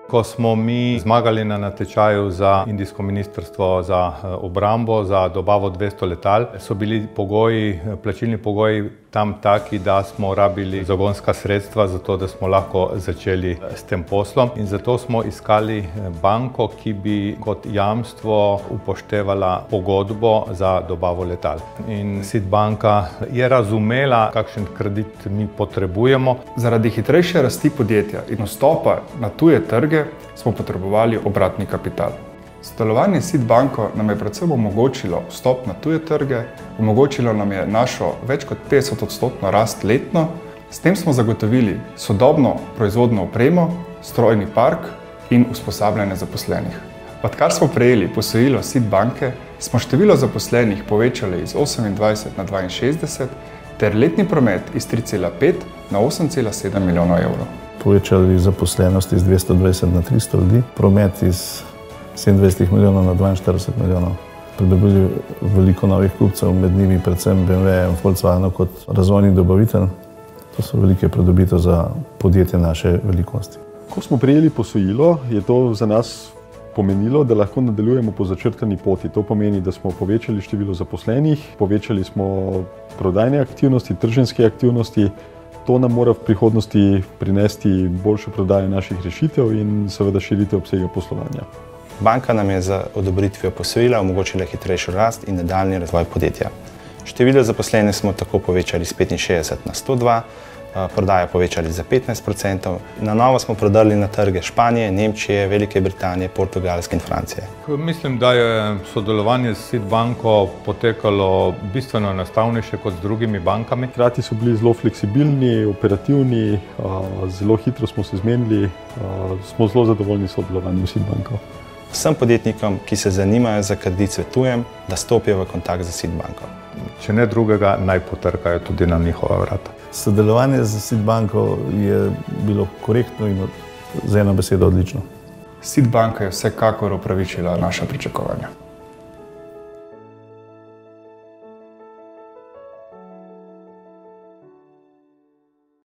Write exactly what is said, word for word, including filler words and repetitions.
Ko smo mi zmagali na natečaju za indijsko ministrstvo za obrambo za dobavo dvesto letal, so bili pogoji, plačilni pogoji tam taki, da smo rabili zagonska sredstva za to, da smo lahko začeli s tem poslom. In zato smo iskali banko, ki bi kot jamstvo upoštevala pogodbo za dobavo letal. In SID banka je razumela, kakšen kredit mi potrebujemo. Zaradi hitrejše rasti podjetja in vstopa na tuje trge smo potrebovali obratni kapital. Sodelovanje s SID banko nam je predvsem omogočilo vstop na tuje trge, omogočilo nam je našo več kot petdeset odstotno rast letno. S tem smo zagotovili sodobno proizvodno opremo, strojni park in usposabljanje zaposlenih. Odkar smo prejeli posojilo SID banke, smo število zaposlenih povečali iz osemindvajset na dvainšestdeset ter letni promet iz tri cela pet na osem cela sedem milijonov evrov. Povečali zaposlenost iz dvesto dvajset na tristo ljudi, promet iz sedemindvajset milijonov na dvainštirideset milijonov. Pridobili veliko novih kupcev, med njimi predvsem B M W in Volkswagen kot razvojni dobavitelj. To so velike pridobitve za podjetje naše velikosti. Ko smo prejeli posojilo, je to za nas pomenilo, da lahko nadaljujemo po začrtani poti. To pomeni, da smo povečali število zaposlenih, povečali smo prodajne aktivnosti, trženjske aktivnosti. To nam mora v prihodnosti prinesti boljšo prodajo naših rešitev in seveda širitev obsega poslovanja. Banka nam je z odobritvijo posojila omogočila hitrejšo rast in nadaljnji razvoj podjetja. Število zaposlenih smo tako povečali s petinšestdeset na sto dva, prodajo povečali za petnajst procentov. Na novo smo prodali na trge Španije, Nemčije, Velike Britanije, Portugalske in Francije. Mislim, da je sodelovanje s SID banko potekalo bistveno enostavnejše kot z drugimi bankami. Hkrati so bili zelo fleksibilni, operativni, zelo hitro smo se zmenili, smo zelo zadovoljni s sodelovanjem s SID banko. Vsem podjetnikom, ki se zanimajo za kredit, svetujem, da stopijo v kontakt z SID banko. Če ne drugega, naj potrkajo tudi na njihova vrata. Sodelovanje z SID banko je bilo korektno in z eno besedo odlično. SID banka je vsekakor upravičila naša pričakovanja.